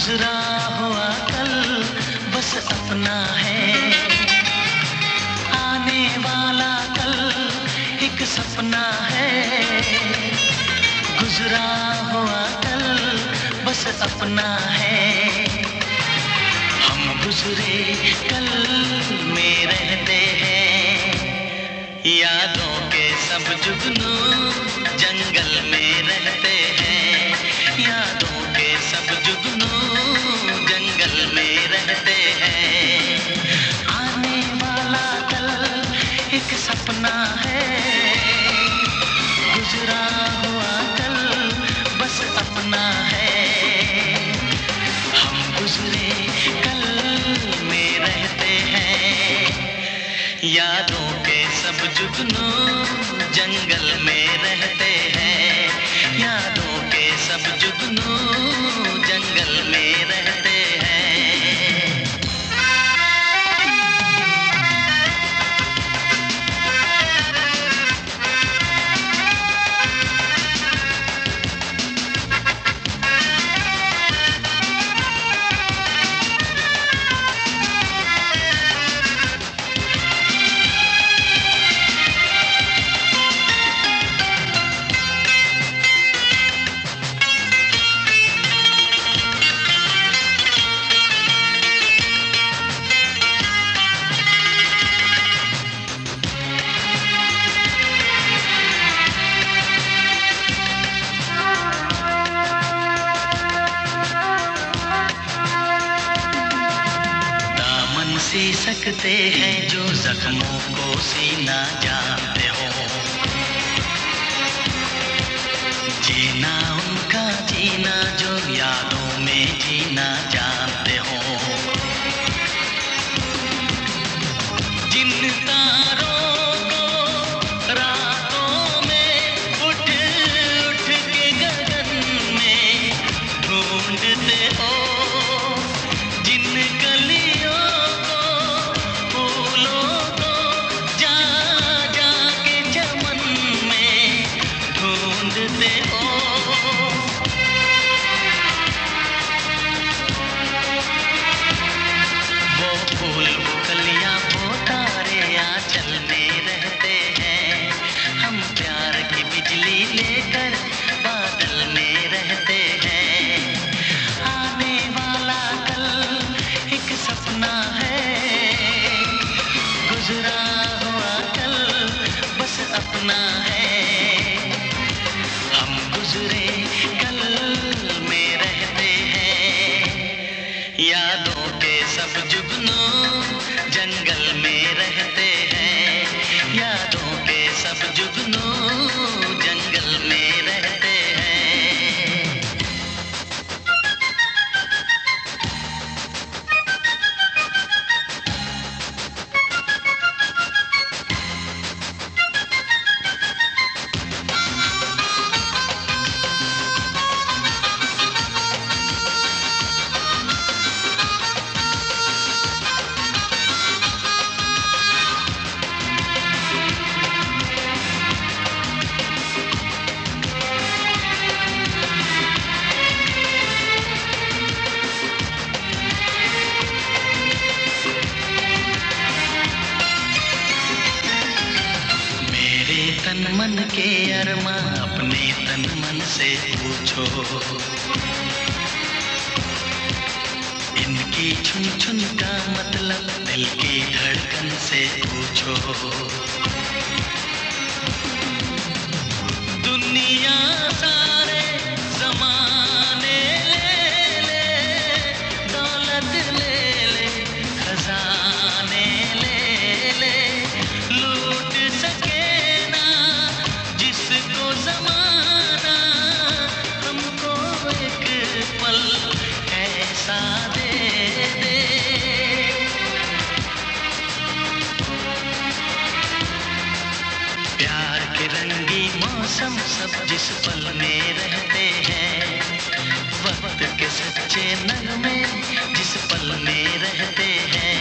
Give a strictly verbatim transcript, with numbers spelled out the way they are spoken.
गुजरा हुआ कल बस अपना है, आने वाला कल एक सपना है। गुजरा हुआ कल बस अपना है, हम गुजरे कल में रहते हैं। यादों के सब जुगनू जंगल में रहते हैं, यादों के सब जुगनू जंगल में रहते हैं। आने वाला कल एक सपना है, गुजरा हुआ कल बस अपना है, हम गुजरे कल में रहते हैं। यादों के सब जुगनू जंगल में रहते हैं, यादों के सब जुगनू जंगल में रहते हैं। सी सकते हैं जो जख्मों को सीना जानते हो, जीना उनका जीना जो यादों में जीना जानते हो। जिन तारों को रातों में उठ उठ के गगन में ढूंढते हो, जिन कलियों लेकर बादल में रहते हैं। आने वाला कल एक सपना है, गुजरा हुआ कल बस अपना है, हम गुजरे कल में रहते हैं। यादों के सब जुगनू जंगल में रहते हैं, यादों के सब जुगनू जंगल में रहते हैं। तन मन के अरमा अपने तन मन से पूछो, इनकी छुन छुन का मतलब दिल की धड़कन से पूछो। दुनिया सारे जमाने ले ले, दौलत ले ले, खजाने ले ले, लूट सके जिसको ज़माना, हमको एक पल ऐसा दे दे। प्यार के रंगी मौसम सब जिस पल में रहते हैं, वक्त के सच्चे नगमे जिस पल में रहते हैं।